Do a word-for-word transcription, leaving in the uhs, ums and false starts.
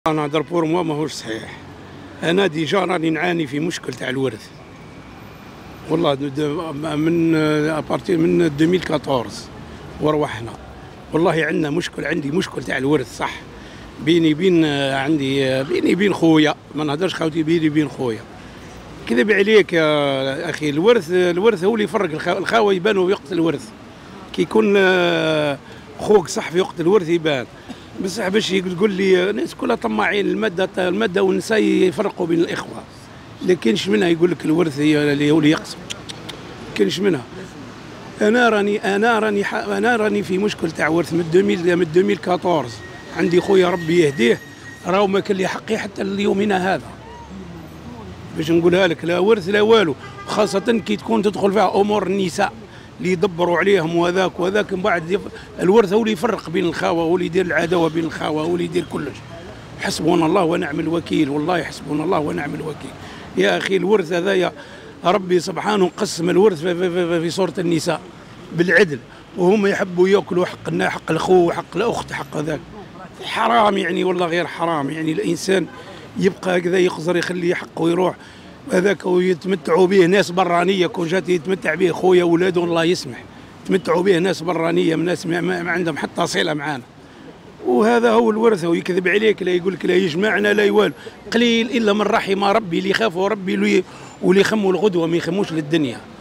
انا نهضر بور موا ماهوش صحيح. انا ديجا راني نعاني في مشكل تاع الورث والله من ابارتي من ألفين وأربعطاش ورواحنا. والله عندنا مشكل، عندي مشكل تاع الورث صح، بيني بين عندي بيني بين خويا، ما نهضرش خاوتي، بيني بين خويا. كذب عليك يا اخي، الورث الورث هو اللي يفرق الخاوه، يبان وقت الورث كي يكون خوك صح في وقت الورث يبان. بصح باش تقول لي الناس كلها طماعين، الماده الماده والنساء يفرقوا بين الاخوه، اللي كاينش منها يقول لك الورث هي اللي هو اللي يقسم، كاينش منها. انا راني انا راني انا راني في مشكل تاع ورث من ألفين من ألفين وأربعطاش. عندي خويا ربي يهديه راهو ما كان لي حقي حتى ليومنا هذا، باش نقولها لك، لا ورث لا والو، خاصه كي تكون تدخل فيها امور النساء اللي يدبروا عليهم وهذاك وهذاك، من بعد الورث هو اللي يفرق بين الخاوه، هو اللي يدير العداوه بين الخاوه، هو اللي يدير كلش. حسبنا الله ونعم الوكيل، والله حسبنا الله ونعم الوكيل. يا اخي الورث هذايا ربي سبحانه قسم الورث في, في, في, في سوره النساء بالعدل، وهم يحبوا ياكلوا حق حق الاخو، حق الاخت، حق هذاك. حرام يعني، والله غير حرام يعني الانسان يبقى هكذا يخزر يخلي حقه يروح هذاك ويتمتعوا به ناس برانيه. كون جات يتمتع به خويا ولاده الله يسمح، يتمتعوا به ناس برانيه، من ناس ما عندهم حتى صله معانا. وهذا هو الورث، ويكذب عليك، لا يقول لك لا يجمعنا لا يوالو، قليل الا من رحم ربي اللي يخافوا ربي واللي يخموا الغدوه ما يخموش للدنيا.